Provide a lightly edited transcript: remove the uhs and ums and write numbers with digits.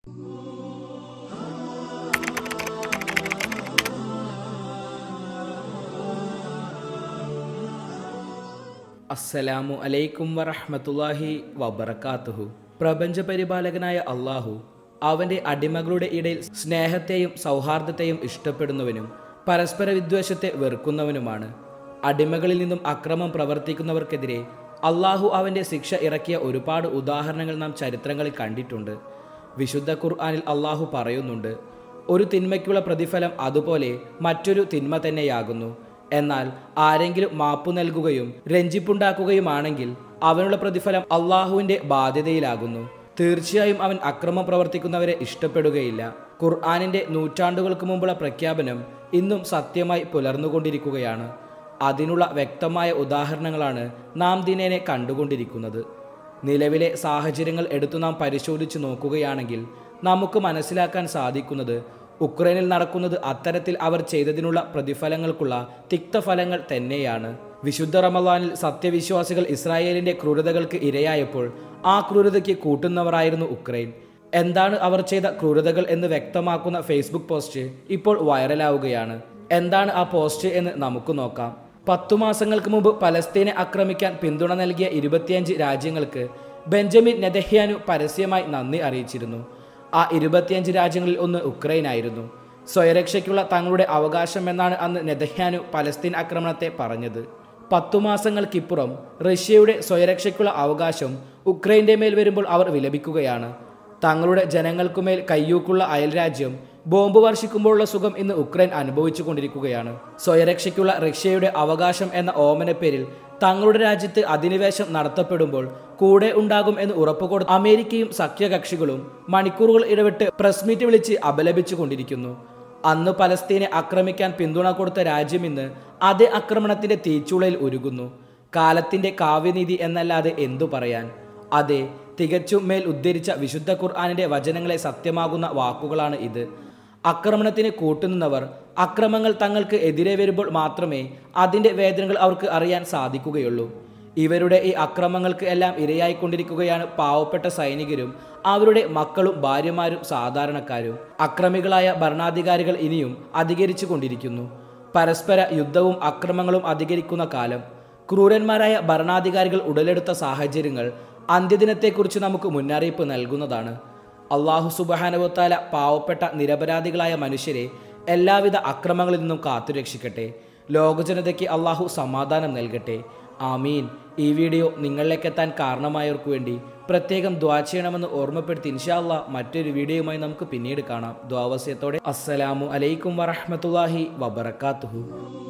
അസ്സലാമു അലൈക്കും വറഹ്മത്തുള്ളാഹി വബറകാതുഹു. പ്രപഞ്ച പരിപാലകനായ അള്ളാഹു അവൻ്റെ അടിമകളുടെ ഇടയിൽ സ്നേഹത്തെയും സൗഹാർദ്ദത്തെയും ഇഷ്ടപ്പെടുന്നവനും പരസ്പര വിദ്വേഷത്തെ വെറുക്കുന്നവനുമാണ്. അടിമകളിൽ നിന്നും അക്രമം പ്രവർത്തിക്കുന്നവർക്കെതിരെ അള്ളാഹു അവൻ്റെ ശിക്ഷ ഇറക്കിയ ഒരുപാട് ഉദാഹരണങ്ങൾ നാം ചരിത്രങ്ങളിൽ കണ്ടിട്ടുണ്ട്. വിശുദ്ധ ഖുർആനിൽ അള്ളാഹു പറയുന്നുണ്ട്, ഒരു തിന്മയ്ക്കുള്ള പ്രതിഫലം അതുപോലെ മറ്റൊരു തിന്മ തന്നെയാകുന്നു. എന്നാൽ ആരെങ്കിലും മാപ്പു നൽകുകയും രഞ്ജിപ്പുണ്ടാക്കുകയുമാണെങ്കിൽ അവനുള്ള പ്രതിഫലം അള്ളാഹുവിൻ്റെ ബാധ്യതയിലാകുന്നു. തീർച്ചയായും അവൻ അക്രമം പ്രവർത്തിക്കുന്നവരെ ഇഷ്ടപ്പെടുകയില്ല. ഖുർആനിൻ്റെ നൂറ്റാണ്ടുകൾക്ക് മുമ്പുള്ള പ്രഖ്യാപനം ഇന്നും സത്യമായി പുലർന്നുകൊണ്ടിരിക്കുകയാണ്. അതിനുള്ള വ്യക്തമായ ഉദാഹരണങ്ങളാണ് നാം ദിനേനെ കണ്ടുകൊണ്ടിരിക്കുന്നത്. നിലവിലെ സാഹചര്യങ്ങൾ എടുത്തു നാം പരിശോധിച്ച് നോക്കുകയാണെങ്കിൽ നമുക്ക് മനസ്സിലാക്കാൻ സാധിക്കുന്നത് ഉക്രൈനിൽ നടക്കുന്നത് അത്തരത്തിൽ അവർ ചെയ്തതിനുള്ള പ്രതിഫലങ്ങൾക്കുള്ള തിക്തഫലങ്ങൾ തന്നെയാണ്. വിശുദ്ധ റമളാനിൽ സത്യവിശ്വാസികൾ ഇസ്രായേലിന്റെ ക്രൂരതകൾക്ക് ഇരയായപ്പോൾ ആ ക്രൂരതയ്ക്ക് കൂട്ടുന്നവരായിരുന്നു ഉക്രൈൻ. എന്താണ് അവർ ചെയ്ത ക്രൂരതകൾ എന്ന് വ്യക്തമാക്കുന്ന ഫേസ്ബുക്ക് പോസ്റ്റ് ഇപ്പോൾ വൈറലാവുകയാണ്. എന്താണ് ആ പോസ്റ്റ് എന്ന് നമുക്ക് നോക്കാം. 10 മാസങ്ങൾക്ക് മുമ്പ് പലസ്തീനെ ആക്രമിക്കാൻ പിന്തുണ നൽകിയ 25 രാജ്യങ്ങൾക്ക് ബെഞ്ചമിൻ നെതന്യാഹു പരസ്യമായി നന്ദി അറിയിച്ചിരുന്നു. ആ 25 രാജ്യങ്ങളിൽ ഒന്ന് ഉക്രൈനായിരുന്നു. സ്വയരക്ഷയ്ക്കുള്ള തങ്ങളുടെ അവകാശം എന്നാണ് അന്ന് നെതന്യാഹു പലസ്തീൻ ആക്രമണത്തെ പറഞ്ഞത്. 10 മാസങ്ങൾക്കിപ്പുറം റഷ്യയുടെ സ്വയരക്ഷയ്ക്കുള്ള അവകാശം ഉക്രൈൻ്റെ മേൽ വരുമ്പോൾ അവർ വിലപിക്കുകയാണ്. തങ്ങളുടെ ജനങ്ങൾക്കുമേൽ കയ്യൂക്കുള്ള അയൽരാജ്യം ബോംബ് വർഷിക്കുമ്പോഴുള്ള സുഖം ഇന്ന് ഉക്രൈൻ അനുഭവിച്ചു കൊണ്ടിരിക്കുകയാണ്. സ്വയരക്ഷയ്ക്കുള്ള റഷ്യയുടെ അവകാശം എന്ന ഓമനപ്പേരിൽ തങ്ങളുടെ രാജ്യത്ത് അധിനിവേശം നടത്തപ്പെടുമ്പോൾ കൂടെ ഉണ്ടാകും എന്ന് ഉറപ്പുകൊടുത്ത അമേരിക്കയും സഖ്യകക്ഷികളും മണിക്കൂറുകൾ ഇടവിട്ട് പ്രസ് മീറ്റ് വിളിച്ച് അപലപിച്ചു കൊണ്ടിരിക്കുന്നു. അന്ന് പലസ്തീനെ ആക്രമിക്കാൻ പിന്തുണ കൊടുത്ത രാജ്യം ഇന്ന് അതേ ആക്രമണത്തിന്റെ തീച്ചൂളയിൽ ഉരുകുന്നു. കാലത്തിന്റെ കാവ്യനീതി എന്നല്ലാതെ എന്തു പറയാൻ. അതെ, തികച്ചും മേൽ ഉദ്ധരിച്ച വിശുദ്ധ ഖുർആനിന്റെ വചനങ്ങളെ സത്യമാകുന്ന വാക്കുകളാണ് ഇത്. ആക്രമണത്തിന് കൂട്ടുനിന്നവർ അക്രമങ്ങൾ തങ്ങൾക്ക് എതിരെ വരുമ്പോൾ മാത്രമേ അതിൻ്റെ വേദനകൾ അവർക്ക് അറിയാൻ സാധിക്കുകയുള്ളൂ. ഇവരുടെ ഈ അക്രമങ്ങൾക്ക് എല്ലാം ഇരയായിക്കൊണ്ടിരിക്കുകയാണ് പാവപ്പെട്ട സൈനികരും അവരുടെ മക്കളും ഭാര്യമാരും സാധാരണക്കാരും. അക്രമികളായ ഭരണാധികാരികൾ ഇനിയും അധികരിച്ചു കൊണ്ടിരിക്കുന്നു. പരസ്പര യുദ്ധവും അക്രമങ്ങളും അധികരിക്കുന്ന കാലം. ക്രൂരന്മാരായ ഭരണാധികാരികൾ ഉടലെടുത്ത സാഹചര്യങ്ങൾ അന്ത്യദിനത്തെക്കുറിച്ച് നമുക്ക് മുന്നറിയിപ്പ് നൽകുന്നതാണ്. അള്ളാഹു സുബ്ഹാനഹു വ തആല പാവപ്പെട്ട നിരപരാധികളായ മനുഷ്യരെ എല്ലാവിധ അക്രമങ്ങളിൽ നിന്നും കാത്തുരക്ഷിക്കട്ടെ. ലോകജനതയ്ക്ക് അള്ളാഹു സമാധാനം നൽകട്ടെ. ആമീൻ. ഈ വീഡിയോ നിങ്ങളിലേക്കെത്താൻ കാരണമായവർക്ക് വേണ്ടി പ്രത്യേകം ദുആ ചെയ്യണമെന്ന് ഓർമ്മപ്പെടുത്തി ഇൻഷാ അല്ലാഹ് മറ്റൊരു വീഡിയോയുമായി നമുക്ക് പിന്നീട് കാണാം. ദുആ വസിയത്തോടെ അസ്സലാമു അലൈക്കും വറഹ്മത്തുള്ളാഹി വബറകാതുഹു.